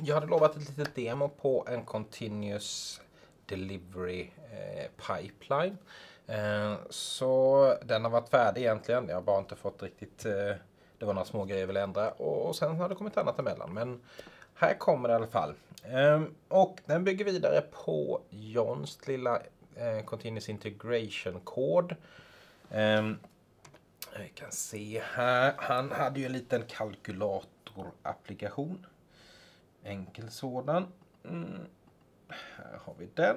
Jag hade lovat ett litet demo på en Continuous Delivery Pipeline. Så den har varit färdig egentligen. Jag har bara inte fått riktigt... Det var några små grejer jag ville ändra. Och sen har det kommit annat emellan. Men här kommer det i alla fall. Och den bygger vidare på Johns lilla Continuous Integration-kod. Vi kan se här. Han hade ju en liten kalkylatorapplikation. Enkel sådan. Här har vi den.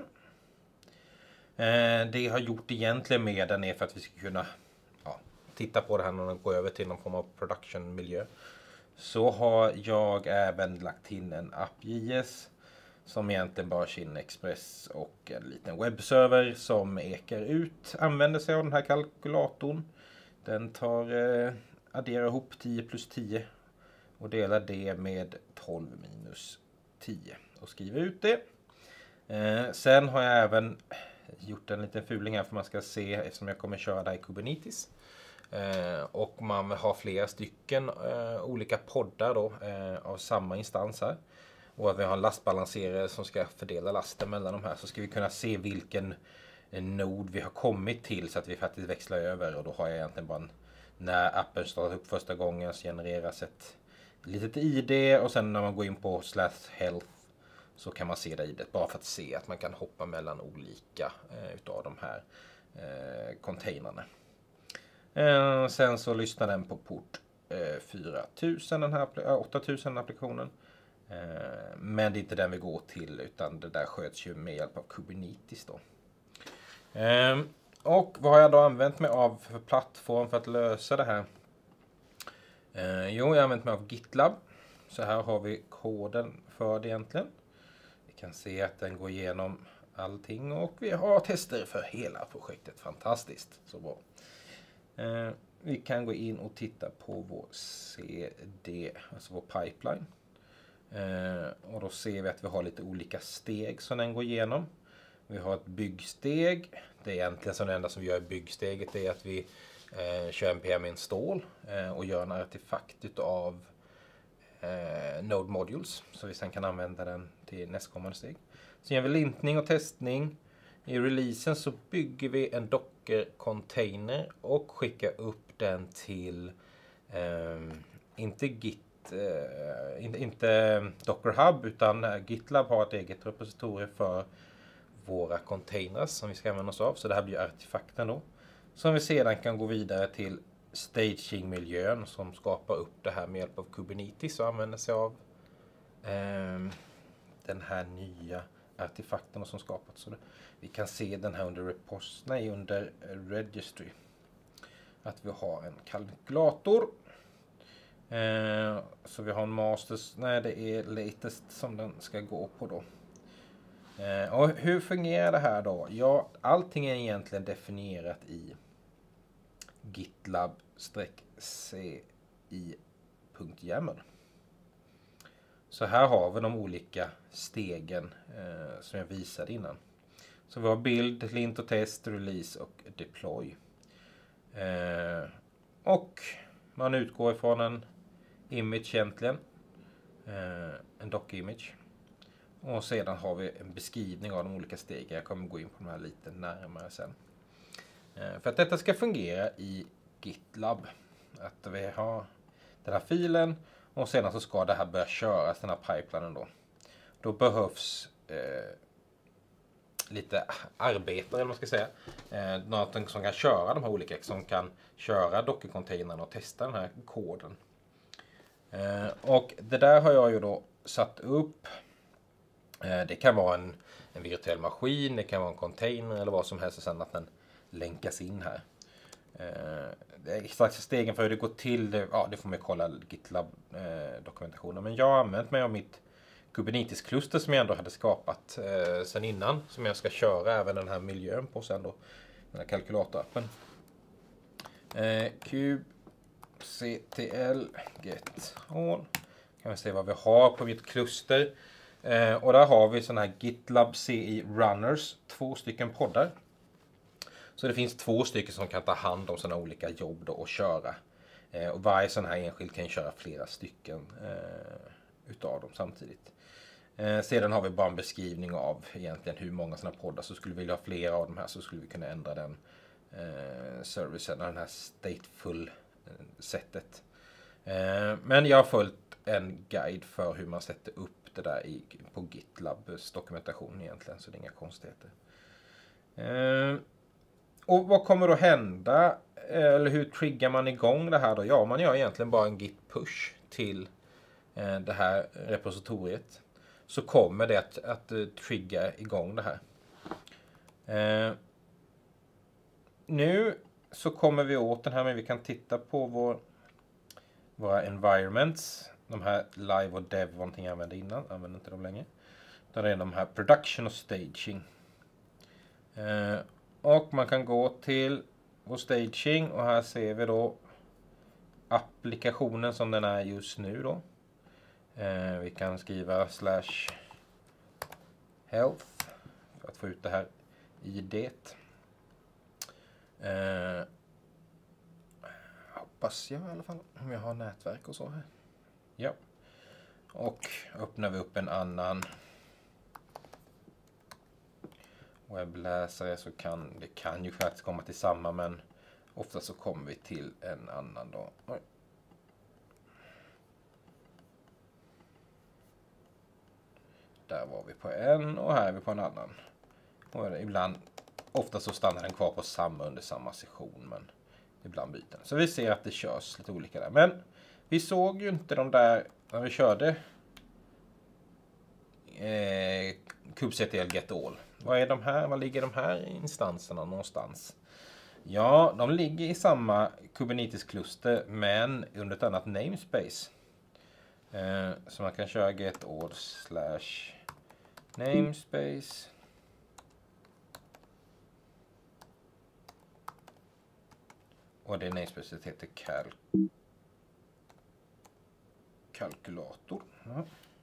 Det jag har gjort egentligen med den är för att vi ska kunna titta på det här när den går över till någon form av production-miljö. Så har jag även lagt in en app.js som egentligen bara Shin Express och en liten webbserver som ekar ut. Använder sig av den här kalkylatorn. Den adderar ihop 10 plus 10 och delar det med 12 minus 10 och skriver ut det. Sen har jag även gjort en liten fuling här för man ska se, eftersom jag kommer köra där i Kubernetes. Och man har flera stycken olika poddar då, av samma instans här. Och att vi har en lastbalanserare som ska fördela lasten mellan de här, så ska vi kunna se vilken nod vi har kommit till så att vi faktiskt växlar över. Och då har jag egentligen bara när appen startar upp första gången så genereras ett litet ID och sen när man går in på /health så kan man se det idet bara för att se att man kan hoppa mellan olika utav de här containrarna. Sen så lyssnar den på port 4000, den här 8000 applikationen. Men det är inte den vi går till utan det där sköts ju med hjälp av Kubernetes då. Och vad har jag då använt mig av för plattform för att lösa det här? Jag har använt mig av GitLab. Så här har vi koden för det egentligen. Vi kan se att den går igenom allting och vi har tester för hela projektet. Fantastiskt, så bra. Vi kan gå in och titta på vår CD, alltså vår pipeline. Och då ser vi att vi har lite olika steg som den går igenom. Vi har ett byggsteg. Det är egentligen så det enda som vi gör i byggsteget är att vi kör npm install och gör en artefakt utav node modules. Så vi sen kan använda den till nästkommande steg. Så gör vi lintning och testning. I releasen så bygger vi en Docker-container och skickar upp den till inte Docker Hub utan GitLab har ett eget repositorium för våra containers som vi ska använda oss av. Så det här blir artefakten då. Som vi sedan kan gå vidare till staging-miljön som skapar upp det här med hjälp av Kubernetes och använder sig av den här nya artefakten som skapats. Så vi kan se den här under registry. Att vi har en kalkylator. Så vi har en masters. Nej, det är latest som den ska gå på då. Och hur fungerar det här då? Ja, allting är egentligen definierat i gitlab-ci.yaml. Så här har vi de olika stegen som jag visade innan. Så vi har build, lint och test, release och deploy. Och man utgår ifrån en image egentligen. En dock-image. Och sedan har vi en beskrivning av de olika stegen. Jag kommer gå in på de här lite närmare sen. För att detta ska fungera i GitLab. Att vi har den här filen. Och sedan så ska det här börja köras, den här pipelinen då. Då behövs lite arbetare, eller vad man ska säga. Något som kan köra de här olika, som kan köra Docker-containern och testa den här koden. Och det där har jag ju då satt upp. Det kan vara en virtuell maskin, det kan vara en container eller vad som helst och sen att den länkas in här. Exakt stegen för hur det går till, det får man kolla GitLab-dokumentationen. Men jag har använt mig av mitt Kubernetes-kluster som jag ändå hade skapat sen innan. Som jag ska köra även den här miljön på sen då. Den här kalkylatorappen. kubectl get all. Kan vi se vad vi har på mitt kluster. Och där har vi sådana här GitLab CI runners. 2 stycken poddar. Så det finns 2 stycken som kan ta hand om sådana olika jobb då och köra. Och varje sån här enskild kan köra flera stycken utav dem samtidigt. Sedan har vi bara en beskrivning av egentligen hur många sådana poddar. Så skulle vi vilja ha flera av de här så skulle vi kunna ändra den servicen, den här stateful sättet. Men jag har följt en guide för hur man sätter upp det där på GitLabs dokumentation egentligen, så det är inga konstigheter. Och vad kommer då hända? Eller hur triggar man igång det här då? Ja, man gör egentligen bara en git push till det här repositoriet. Så kommer det att trigga igång det här. Nu så kommer vi åt den här, men vi kan titta på våra environments. De här live och dev var någonting jag använde innan. Använder inte dem längre. Där är de här production och staging. Och man kan gå till vår staging och här ser vi då applikationen som den är just nu då. Vi kan skriva /health för att få ut det här ID:t. Hoppas jag i alla fall, om jag har nätverk och så här. Ja. Och öppnar vi upp en annan webbläsare så kan det ju faktiskt komma till samma, men ofta så kommer vi till en annan då. Oj. Där var vi på en och här är vi på en annan. Och ibland, ofta så stannar den kvar på samma under samma session, men ibland byter den. Så vi ser att det körs lite olika där. Men vi såg ju inte de där när vi körde kubectl get all. Vad är de här? Var ligger de här instanserna någonstans? Ja, de ligger i samma Kubernetes-kluster men under ett annat namespace. Så man kan köra get all / namespace. Och det namespace heter kalkylator. Ja.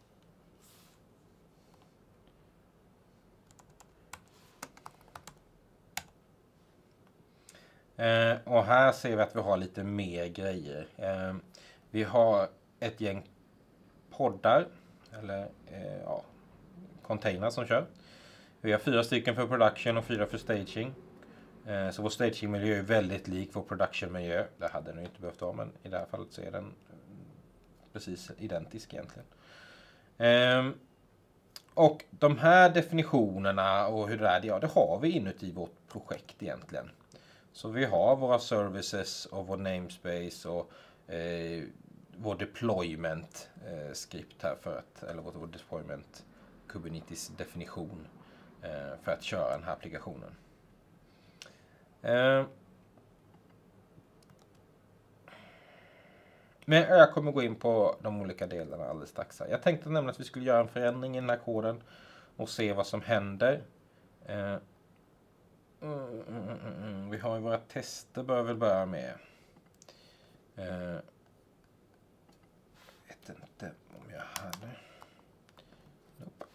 Och här ser vi att vi har lite mer grejer. Vi har ett gäng poddar eller containrar som kör. Vi har 4 stycken för production och 4 för staging. Så vår staging-miljö är väldigt lik vår production-miljö. Det hade den ju inte behövt vara, men i det här fallet så är den precis identisk egentligen. Och de här definitionerna och hur det är, det har vi inuti vårt projekt egentligen. Så vi har våra services och vår namespace och vår deployment skript här eller vår deployment Kubernetes definition för att köra den här applikationen. Men jag kommer gå in på de olika delarna alldeles strax. Jag tänkte nämligen att vi skulle göra en förändring i den här koden och se vad som händer. Vi har ju våra tester bör väl börja med. Vet inte om jag hade. Nope.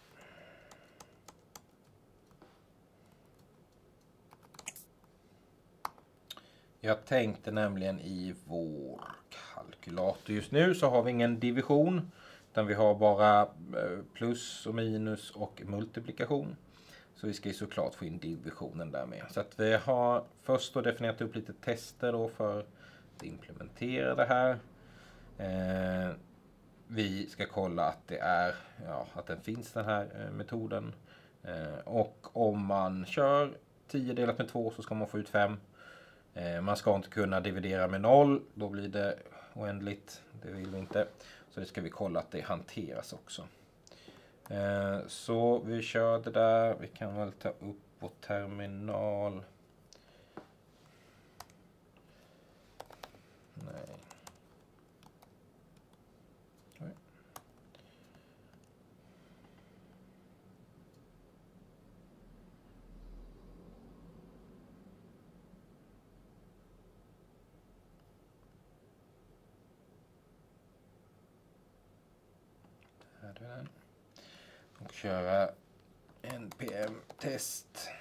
Jag tänkte nämligen i vår kalkylator just nu så har vi ingen division. Utan vi har bara plus och minus och multiplikation. Så vi ska ju såklart få in divisionen där med. Så att vi har först då definierat upp lite tester då för att implementera det här. Vi ska kolla att det är, att den finns den här metoden. Och om man kör 10 delat med 2 så ska man få ut 5. Man ska inte kunna dividera med 0, då blir det oändligt. Det vill vi inte. Så det ska vi kolla att det hanteras också. Så vi kör det där. Vi kan väl ta upp vår terminal. Nej. Oj. Där är den. Och köra npm-test.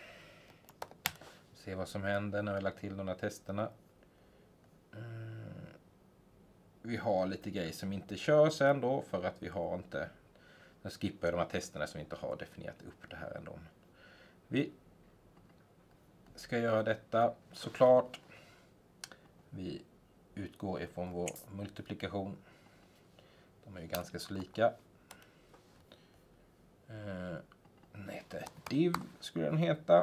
Se vad som händer när vi lagt till de här testerna. vi har lite grejer som inte kör sen då, för att vi har inte, jag skippar de här testerna som inte har definierat upp det här ändå. Vi ska göra detta såklart. Vi utgår ifrån vår multiplikation. De är ju ganska så lika. Den heter div, skulle den heta.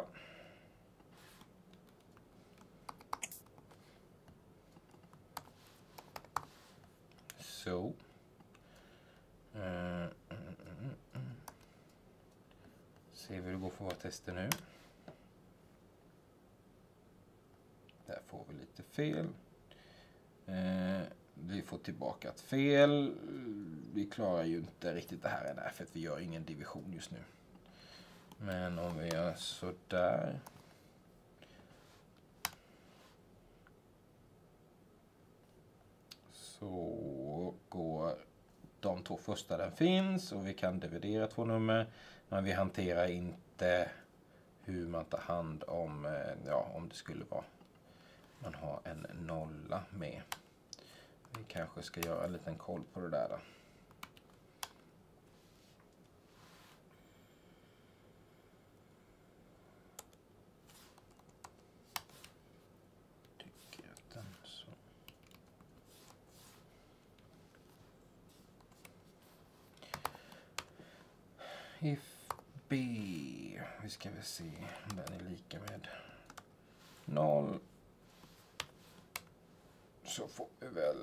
Så. Se hur det går för våra tester nu. Där får vi lite fel. Vi får tillbaka ett fel. Vi klarar ju inte riktigt det här än, för att vi gör ingen division just nu. Men om vi gör så där. Så går de två första den finns och vi kan dividera två nummer. Men vi hanterar inte hur man tar hand om, ja, om det skulle vara, man har en nolla med. Vi kanske ska göra en liten koll på det där då. Tycker att den så. If B, vi ska väl se om den är lika med 0. Så får vi väl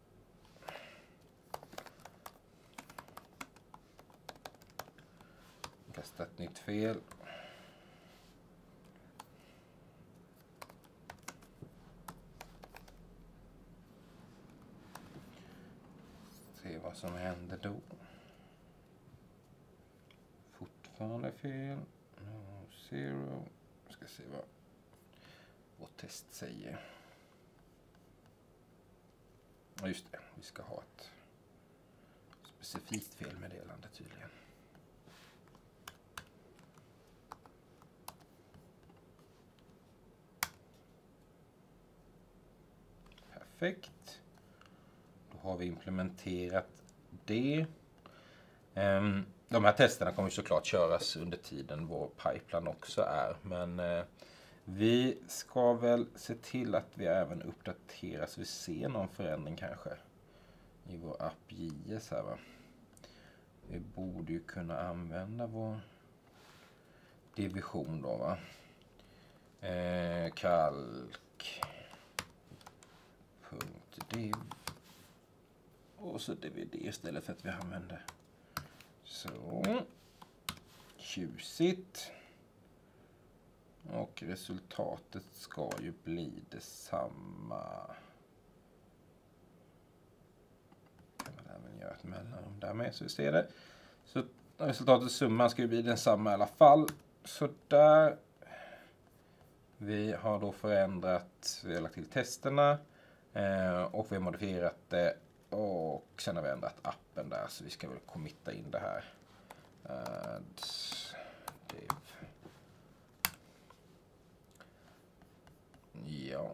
kasta ett nytt fel. Se vad som händer då. Fortfarande fel. No, 0. Ska se vad vårt test säger. Ja, just det, vi ska ha ett specifikt felmeddelande tydligen. Perfekt. Då har vi implementerat det. De här testerna kommer såklart köras under tiden vår pipeline också är. Men vi ska väl se till att vi även uppdaterar så vi ser någon förändring kanske i vår app JS här, va. Vi borde ju kunna använda vår division då, va. Kalk.div och så dvd istället för att vi använder. Så tjusigt. Och resultatet ska ju bli detsamma. Kan man även göra ett mellanrum där med så vi ser det. Så resultatets summa ska ju bli densamma i alla fall. Så där. Vi har då förändrat, vi har lagt till testerna och vi har modifierat det. Och sen har vi ändrat appen där, så vi ska väl committa in det här. Ja.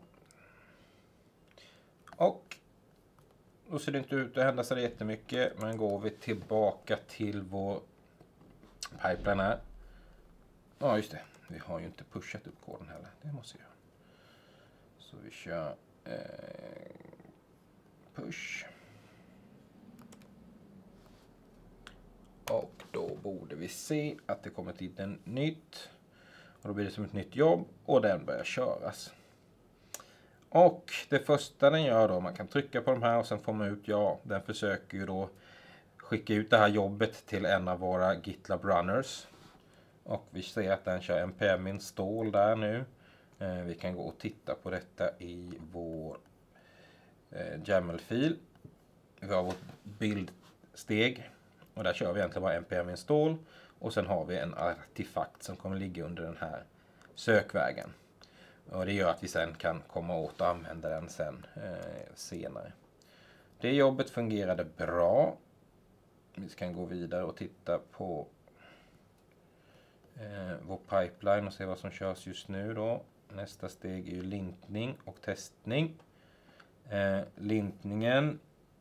Och då ser det inte ut att hända så jättemycket, men går vi tillbaka till vår pipeline här. Ja, just det. Vi har ju inte pushat upp koden heller. Det måste vi göra. Så vi kör push. Och då borde vi se att det kommer till en nytt. Och då blir det som ett nytt jobb och den börjar köras. Och det första den gör då, man kan trycka på de här och sen får man ut, ja, den försöker ju då skicka ut det här jobbet till en av våra GitLab runners. Och vi ser att den kör npm install där nu. Vi kan gå och titta på detta i vår YAML-fil. Vi har vårt bildsteg. Och där kör vi egentligen bara npm install. Och sen har vi en artefakt som kommer ligga under den här sökvägen. Och det gör att vi sen kan komma åt och använda den sen senare. Det jobbet fungerade bra. Vi kan gå vidare och titta på vår pipeline och se vad som körs just nu då. Nästa steg är ju lintning och testning. Lintningen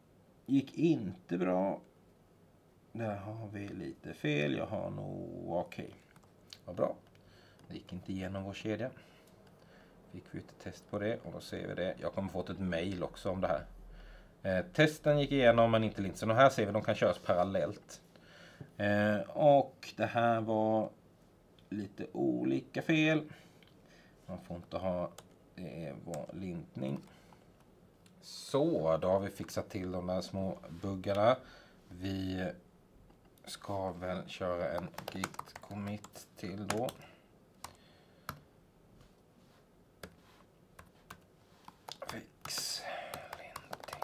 gick inte bra. Där har vi lite fel. Jag har nog okej. Vad bra. Det gick inte igenom vår kedja. Fick vi ett test på det och då ser vi det. Jag kommer få ett mail också om det här. Testen gick igenom men inte linsen. Och här ser vi att de kan köras parallellt. Och det här var lite olika fel. Man får inte ha, det var lintning. Så, då har vi fixat till de där små buggarna. Vi ska väl köra en git commit till då. Fix linting.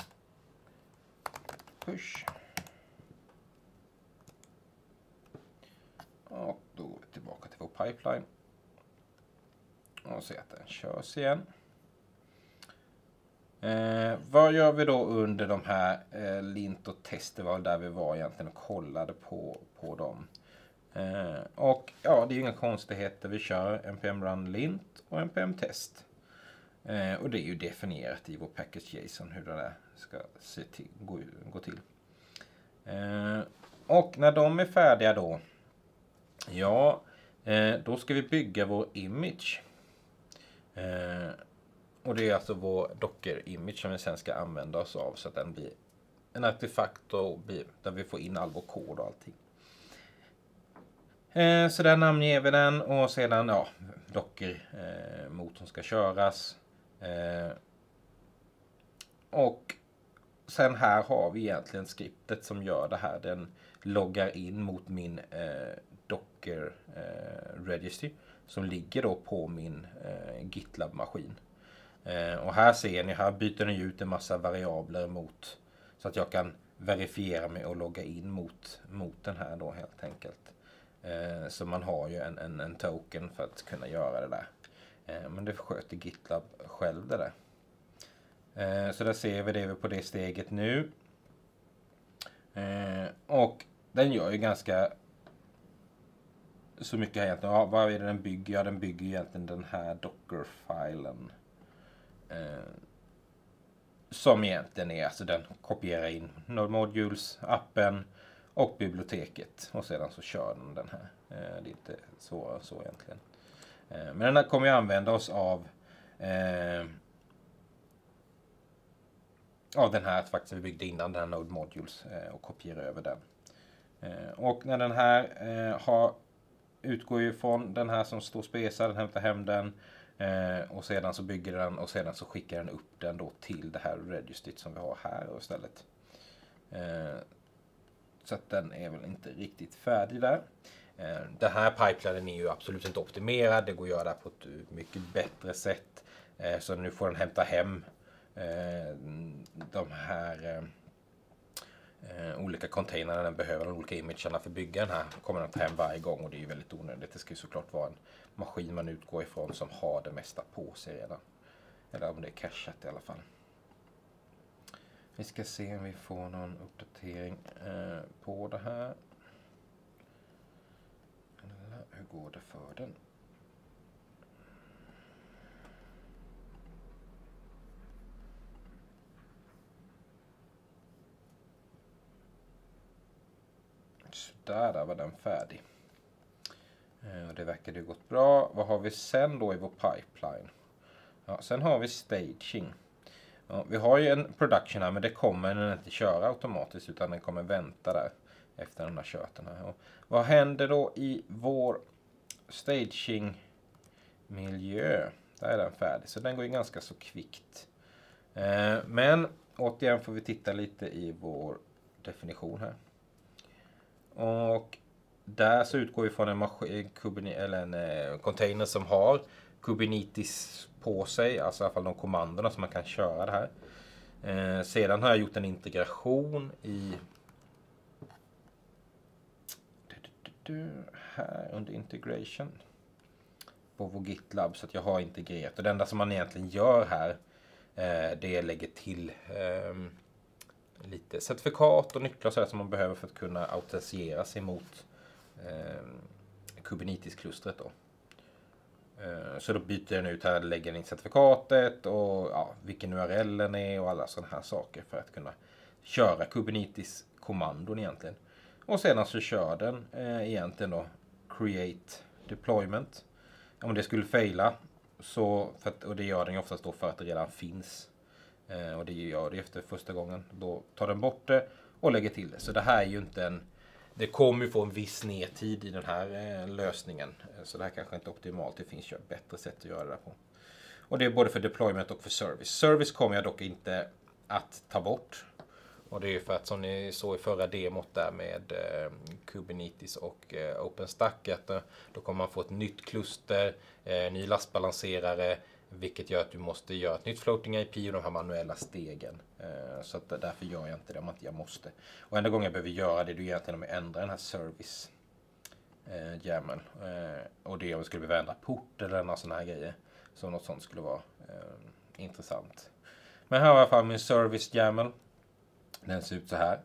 Push. Och då är vi tillbaka till vår pipeline. Och se att den körs igen. Vad gör vi då under de här lint och tester var där vi var egentligen och kollade på dem. Och ja, det är ju inga konstigheter. Vi kör npm run lint och npm test. Och det är ju definierat i vår package JSON hur det där ska gå till. Och när de är färdiga då, ja, då ska vi bygga vår image. Och det är alltså vår docker-image som vi sen ska använda oss av så att den blir en artefakt och där vi får in all vår kod och allting. Så där namnger vi den och sedan ja, docker-motorn ska köras. Och sen här har vi egentligen skriptet som gör det här. Den loggar in mot min docker registry som ligger då på min GitLab-maskin. Och här ser ni, här byter den ut en massa variabler mot så att jag kan verifiera mig och logga in mot den här då helt enkelt. Så man har ju en token för att kunna göra det där. Men det sköter GitLab själv det där. Så där ser vi det på det steget nu. Och den gör ju ganska så mycket egentligen. Ja, vad är det den bygger? Ja, den bygger egentligen den här Docker-filen. Som egentligen är, alltså den kopierar in Node Modules, appen och biblioteket. Och sedan så kör den här. Det är inte så egentligen. Men den här kommer jag använda oss av den här att faktiskt vi byggde innan den här Node Modules och kopiera över den. Och när den här utgår ju från den här som står spesad, den hämtar hem den och sedan så bygger den och sedan så skickar den upp den då till det här registret som vi har här istället. Så att den är väl inte riktigt färdig där. Den här pipelinen är ju absolut inte optimerad. Det går att göra på ett mycket bättre sätt. Så nu får den hämta hem de här olika containrarna den behöver, de olika imagerna för bygga den här kommer den ta hem varje gång och det är ju väldigt onödigt. Det ska ju såklart vara en maskin man utgår ifrån som har det mesta på sig redan. Eller om det är cacheat i alla fall. Vi ska se om vi får någon uppdatering på det här. Hur går det för den? Så där var den färdig. Det verkar ju gått bra. Vad har vi sen då i vår pipeline? Ja, sen har vi staging. Ja, vi har ju en production här men det kommer den inte köra automatiskt utan den kommer vänta där efter den har kört den här. Och vad händer då i vår staging miljö? Där är den färdig så den går ju ganska så kvickt. Men återigen får vi titta lite i vår definition här. Och där så utgår vi från en container som har Kubernetes på sig, alltså i alla fall de kommandona som man kan köra det här. Sedan har jag gjort en integration i här under integration på vår GitLab så att jag har integrerat. Och det enda som man egentligen gör här det är lägger till lite certifikat och nycklar så som man behöver för att kunna autentisera sig mot Kubernetes-klustret då. Så då byter jag ut här, lägger in certifikatet och ja, vilken URL den är och alla sådana här saker för att kunna köra Kubernetes-kommandon egentligen. Och sedan så kör den egentligen då create deployment. Om det skulle faila, så och det gör den ju oftast då för att det redan finns. Och det gör det efter första gången. Då tar den bort det och lägger till det. Så det här är ju inte en... Det kommer ju få en viss nedtid i den här lösningen. Så det här kanske inte är optimalt. Det finns ju ett bättre sätt att göra det på. Och det är både för deployment och för service. Service kommer jag dock inte att ta bort. Och det är ju för att som ni såg i förra demot där med Kubernetes och OpenStack, att då kommer man få ett nytt kluster, ny lastbalanserare, vilket gör att du måste göra ett nytt floating IP och de här manuella stegen. Så att därför gör jag inte det om att jag måste. Och enda gången jag behöver göra det är egentligen om jag ändrar den här service YAML. Och det om jag skulle behöva ändra port eller några sådana här grejer. Så något sånt skulle vara intressant. Men här har jag i alla fall min service YAML. Den ser ut så här.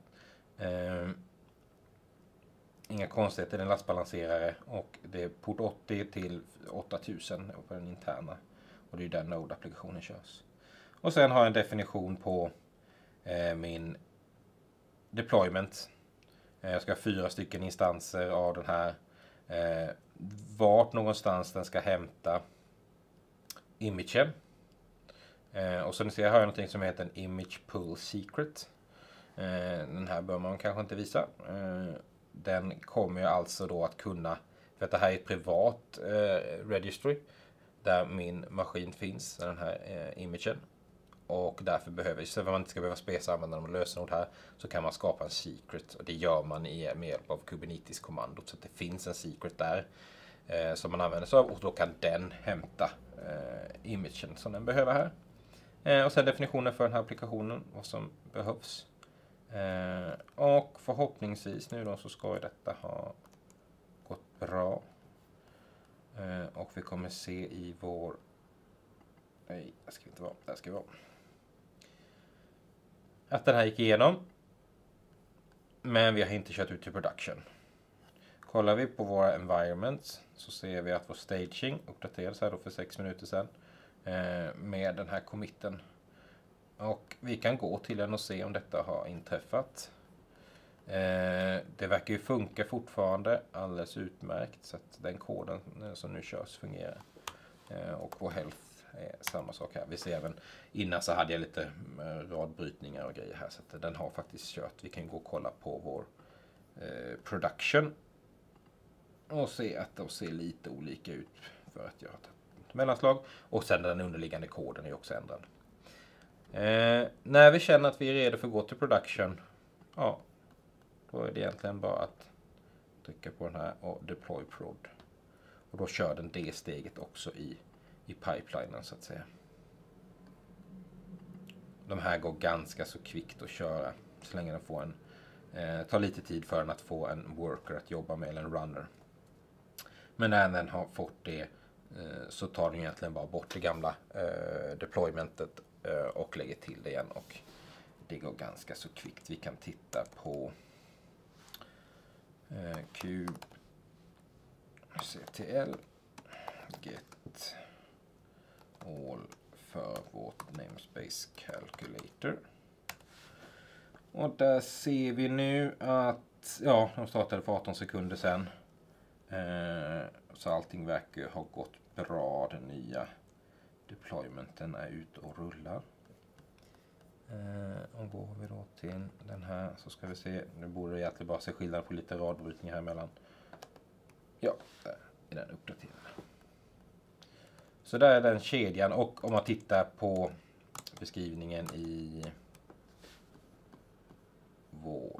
Inga konstigheter, den lastbalanserare och det är port 80 till 8000 på den interna. Och det är ju där Node-applikationen körs. Och sen har jag en definition på min deployment. Jag ska ha 4 stycken instanser av den här. Vart någonstans den ska hämta imagen. Och så ni ser, har jag någonting som heter en image pull secret. Den här bör man kanske inte visa. Den kommer ju alltså då att kunna, för att det här är ett privat registry där min maskin finns, den här imagen. Och därför behöver, så att man inte ska behöva spesa använda de lösenord här, så kan man skapa en secret. Och det gör man med hjälp av Kubernetes-kommandot. Så att det finns en secret där som man använder sig av. Och då kan den hämta imagen som den behöver här. Och sen definitionen för den här applikationen, vad som behövs. Och förhoppningsvis nu då så ska ju detta ha gått bra. Och vi kommer se i vår... Nej, det ska inte vara. Där ska vi vara. Att den här gick igenom. Men vi har inte kört ut till production. Kollar vi på våra environments så ser vi att vår staging uppdaterades här då för 6 minuter sedan. Med den här committen. Och vi kan gå till den och se om detta har inträffat. Det verkar ju funka fortfarande alldeles utmärkt. Så att den koden som nu körs fungerar. Och vår health är samma sak här. Vi ser även innan så hade jag lite radbrytningar och grejer här. Så att den har faktiskt kört. Vi kan gå och kolla på vår production. Och se att de ser lite olika ut för att jag har tagit mellanslag. Och sen den underliggande koden är också ändrad. När vi känner att vi är redo för att gå till production, ja, då är det egentligen bara att trycka på den här och deploy prod. Och då kör den det steget också i pipelinen så att säga. De här går ganska så kvickt att köra så länge den får tar lite tid för den att få en worker att jobba med eller en runner. Men när den har fått det så tar den egentligen bara bort det gamla deploymentet och lägger till det igen, och det går ganska så kvickt. Vi kan titta på kubectl get all för vårt namespace calculator. Och där ser vi nu att ja, de startade för 18 sekunder sedan. Så allting verkar ha gått bra. Den nya deploymenten är ute och rullar. Och går vi då till den här så ska vi se. Nu borde det egentligen bara se skillnad på lite radbrytningar här emellan. Ja, där är den uppdaterad. Så där är den kedjan, och om man tittar på beskrivningen i vår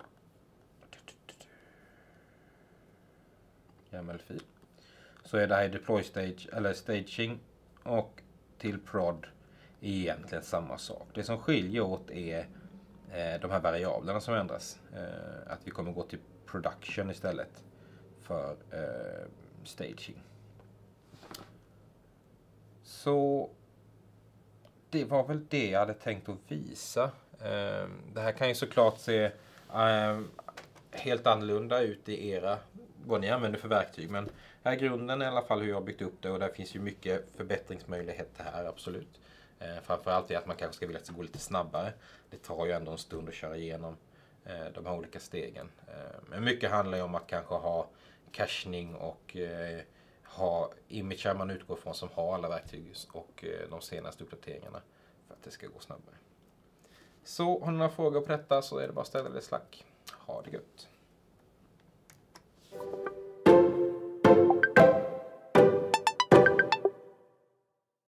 YAML-fil så är det här deploy stage eller staging och till prod är egentligen samma sak. Det som skiljer åt är de här variablerna som ändras. Att vi kommer gå till production istället för staging. Så det var väl det jag hade tänkt att visa. Det här kan ju såklart se helt annorlunda ut i era, vad ni använder för verktyg. Men här är grunden i alla fall hur jag har byggt upp det, och där finns ju mycket förbättringsmöjligheter här, absolut. Framförallt är att man kanske ska vilja att det ska gå lite snabbare. Det tar ju ändå en stund att köra igenom de här olika stegen. Men mycket handlar ju om att kanske ha cachning och ha imager man utgår från som har alla verktyg och de senaste uppdateringarna för att det ska gå snabbare. Så har ni några frågor på detta så är det bara att ställa det i Slack. Ha det gött!